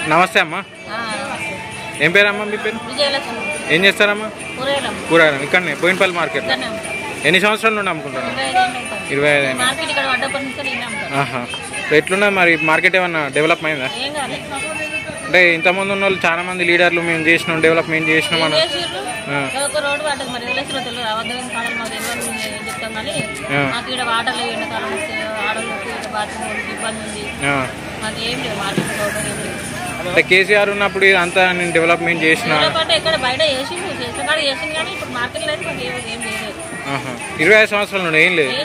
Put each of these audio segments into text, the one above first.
నమస్తే అమ్మా. ఏం పేరమ్మా మీ పేరు? ఏం చేస్తారమ్మా? కూరగాయలు ఇక్కడనే బోయినపల్లి మార్కెట్. ఎన్ని సంవత్సరాల నుండి అమ్ముకుంటారు? 25. ఎట్లున్నా మరి మార్కెట్ ఏమన్నా డెవలప్ అయిందా? అంటే ఇంతమంది ఉన్న వాళ్ళు చాలా మంది లీడర్లు మేము చేసినాం డెవలప్మెంట్ చేసినాం అన్న. అంటే కేసీఆర్ ఉన్నప్పుడు అంతా నేను డెవలప్మెంట్ చేసిన 25 సంవత్సరాల నుండి ఏం లేదు.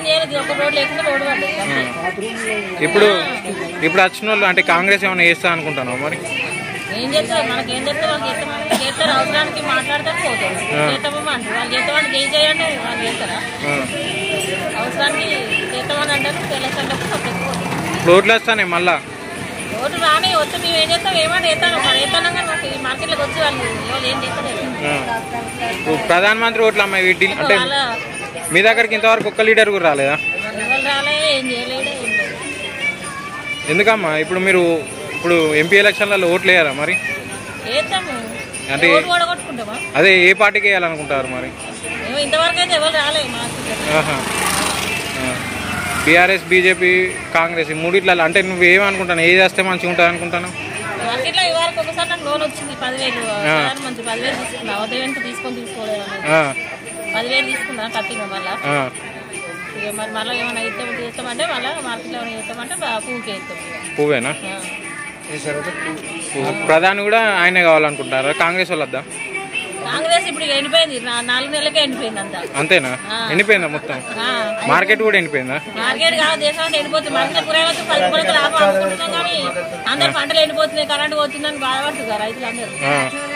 ఇప్పుడు వచ్చిన వాళ్ళు అంటే కాంగ్రెస్ ఏమైనా చేస్తా అనుకుంటాను మరి. ఏం చేస్తారు మనకి ఏం చేస్తే వాళ్ళు చేస్తారు అవసరానికి మాట్లాడితే పోతారు చేస్తామని వాళ్ళు చేస్తామని చేయండి వాళ్ళు చేస్తారా అవసరానికి చేస్తామని అంటారు ఇప్పుడు ఓట్లు వస్తానే మళ్ళా ఓటు రాని వచ్చి మేము ఏం చేస్తాం ఏమంటే వేస్తాను వేస్తాను కానీ మాకు ఈ మార్కెట్లోకి వచ్చి వాళ్ళు ఎవరు ఏం చేస్తారు. ప్రధానమంత్రి ఓట్లు అమ్మాయి వీటి అంటే మీ దగ్గరికి ఇంతవరకు ఒక్క లీడర్ కూడా రాలేదా? రాలే ఏం చేయలేదు. ఎందుకమ్మా ఇప్పుడు ఎంపీ ఎలక్షన్లలో ఓట్లు వేయాలా మరి? అంటే అదే ఏ పార్టీకి వేయాలనుకుంటారు మరి? ఇంతవరకు అయితే ఎవరు రాలేదు. బీఆర్ఎస్ బీజేపీ కాంగ్రెస్ ఈ మూడిట్లలో అంటే నువ్వు ఏమనుకుంటాను ఏది వేస్తే మంచిగా ఉంటుంది అనుకుంటాను? మార్కెట్లో ఇవాళ ఒకసారి నాకు లోన్ వచ్చింది 10,000 మంచి 10,000 తీసుకున్నా ఉదయానికి తీసుకోలేదు 10,000 తీసుకున్నా కట్టిన మళ్ళీ ఇక మరి మళ్ళీ ఏమైనా చేస్తామంటే మళ్ళీ మార్కెట్లో ఏమైనా చేస్తామంటే పువ్వుకి వేస్తాం. పువ్వేనా? ప్రధాని కూడా ఆయనే కావాలనుకుంటారా? కాంగ్రెస్ వాళ్ళు వద్దా? కాంగ్రెస్ ఇప్పుడు ఎండిపోయింది 4 నెలలకే ఎండిపోయింది అంతా. అంతేనా? ఎండిపోయిందా మొత్తం? మార్కెట్ కూడా ఎండిపోయిందా? మార్కెట్ కాదు దేశం అంతా ఎండిపోతుంది. మార్కెట్ కూరగాయలు 10 రూపాయలకు లాభం అనుకుంటున్నాం కానీ అందరు పంటలు ఎండిపోతున్నాయి కరెంట్ పోతుందని బాధపడుతున్నారు రైతులు అందరూ.